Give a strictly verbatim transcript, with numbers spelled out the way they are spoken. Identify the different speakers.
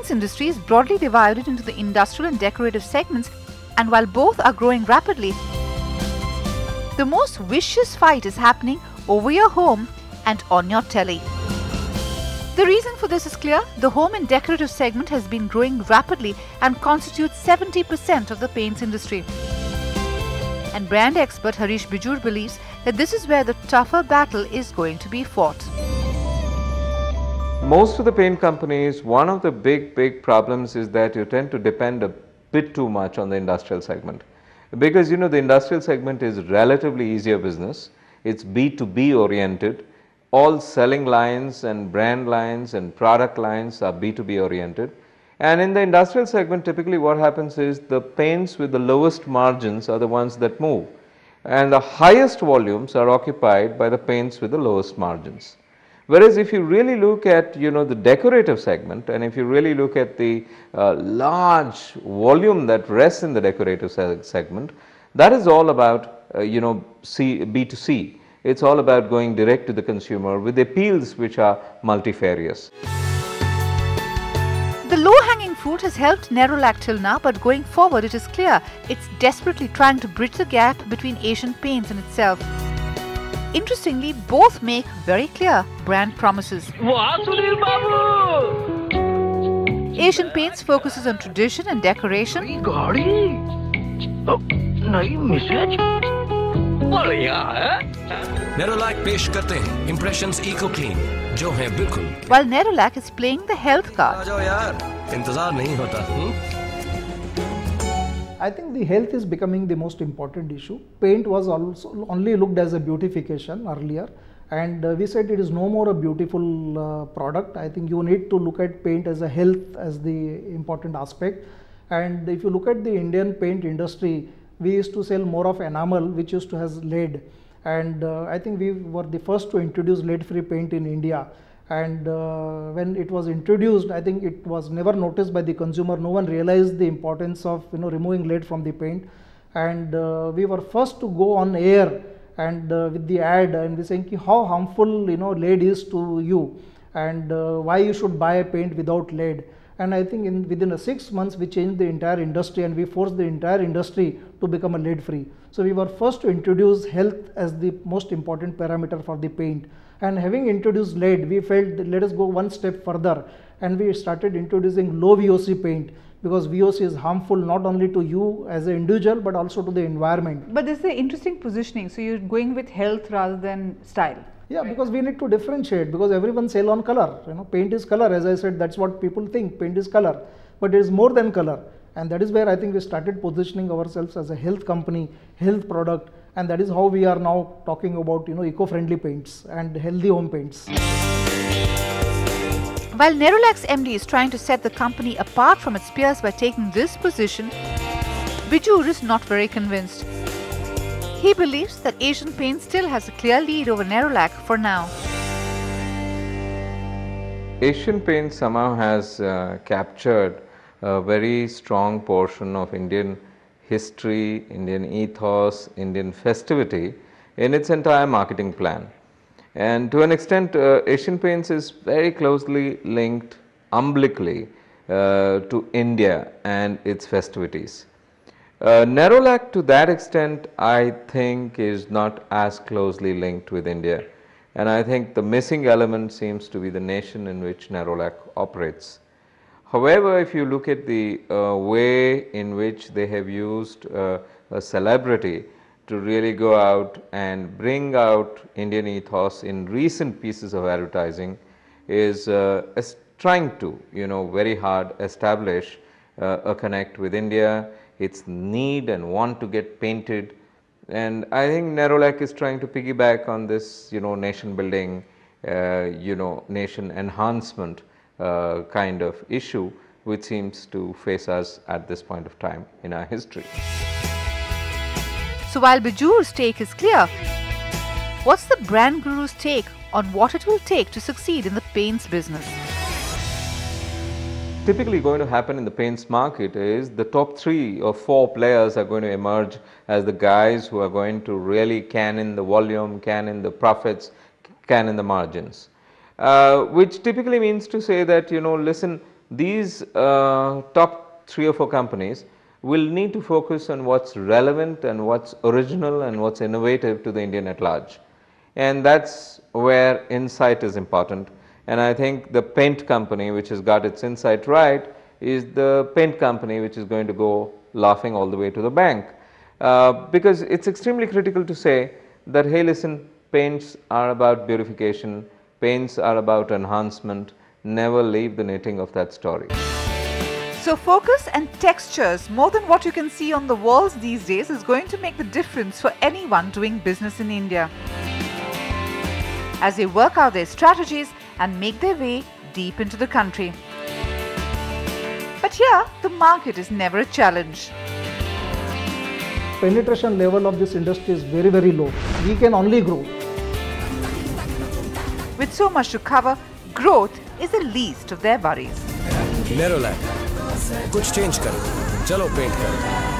Speaker 1: paints industry is broadly divided into the industrial and decorative segments, and while both are growing rapidly, the most vicious fight is happening over your home and on your telly. The reason for this is clear. The home and decorative segment has been growing rapidly and constitutes seventy percent of the paints industry. And brand expert Harish Bijur believes that this is where the tougher battle is going to be fought.
Speaker 2: Most of the paint companies, one of the big, big problems is that you tend to depend a bit too much on the industrial segment. Because you know the industrial segment is relatively easier business, it's B two B oriented, all selling lines and brand lines and product lines are B two B oriented. And in the industrial segment, typically what happens is the paints with the lowest margins are the ones that move, and the highest volumes are occupied by the paints with the lowest margins. Whereas if you really look at you know the decorative segment, and if you really look at the uh, large volume that rests in the decorative se segment, that is all about uh, you know C, B two C. It's all about going direct to the consumer with appeals which are multifarious.
Speaker 1: The low-hanging fruit has helped Nerolac till now, but going forward it is clear it's desperately trying to bridge the gap between Asian Paints and itself. Interestingly, both make very clear brand promises.
Speaker 3: Wow, Sunil Babu!
Speaker 1: Asian Paints focuses on tradition and decoration,
Speaker 4: Nerolac पेश करते हैं Impressions Eco Clean जो है बिल्कुल,
Speaker 1: while Nerolac is playing the health
Speaker 4: uh
Speaker 1: card.
Speaker 4: जाओ यार, इंतजार नहीं होता. हुँ?
Speaker 5: I think the health is becoming the most important issue. Paint was also only looked as a beautification earlier, and uh, we said it is no more a beautiful uh, product. I think you need to look at paint as a health as the important aspect. And if you look at the Indian paint industry, we used to sell more of enamel, which used to has lead, and uh, I think we were the first to introduce lead-free paint in India. And uh, when it was introduced, I think it was never noticed by the consumer. No one realized the importance of you know removing lead from the paint, and uh, we were first to go on air and uh, with the ad, and we saying ki how harmful you know lead is to you, and uh, why you should buy a paint without lead. And I think in within a six months we changed the entire industry, and we forced the entire industry to become a lead free. So we were first to introduce health as the most important parameter for the paint. And having introduced lead, we felt that let us go one step further, and we started introducing low V O C paint, because V O C is harmful not only to you as an individual but also to the environment.
Speaker 6: But this is an interesting positioning. So you're going with health rather than style.
Speaker 5: Yeah, because we need to differentiate, because everyone sell on color. You know, paint is color. As I said, that's what people think. Paint is color, but it is more than color, and that is where I think we started positioning ourselves as a health company, health product. And that is how we are now talking about, you know, eco-friendly paints and healthy home paints.
Speaker 1: While Nerolac's M D is trying to set the company apart from its peers by taking this position, Bijur is not very convinced. He believes that Asian Paints still has a clear lead over Nerolac for now.
Speaker 2: Asian Paints somehow has uh, captured a very strong portion of Indian history, Indian ethos, Indian festivity in its entire marketing plan. And to an extent, uh, Asian Paints is very closely linked umbilically uh, to India and its festivities. Uh, Nerolac, to that extent, I think is not as closely linked with India, and I think the missing element seems to be the nation in which Nerolac operates. However, if you look at the uh, way in which they have used uh, a celebrity to really go out and bring out Indian ethos in recent pieces of advertising, is uh, trying to, you know, very hard establish uh, a connect with India, its need and want to get painted. And I think Nerolac is trying to piggyback on this, you know, nation building, uh, you know, nation enhancement Uh, kind of issue, which seems to face us at this point of time in our history.
Speaker 1: So while Bijur's take is clear, what's the brand guru's take on what it will take to succeed in the paints business?
Speaker 2: Typically going to happen in the paints market is the top three or four players are going to emerge as the guys who are going to really can in the volume, can in the profits, can in the margins. Uh, which typically means to say that, you know, listen, these uh, top three or four companies will need to focus on what's relevant and what's original and what's innovative to the Indian at large. And that's where insight is important. And I think the paint company which has got its insight right is the paint company which is going to go laughing all the way to the bank. Uh, because it's extremely critical to say that, hey, listen, paints are about beautification, paints are about enhancement, never leave the knitting of that story.
Speaker 1: So focus and textures more than what you can see on the walls these days is going to make the difference for anyone doing business in India, as they work out their strategies and make their way deep into the country. But here, the market is never a challenge.
Speaker 5: Penetration level of this industry is very, very low. We can only grow.
Speaker 1: With so much to cover, growth is the least of their worries.
Speaker 4: Nerolac, कुछ change करो, चलो paint करो.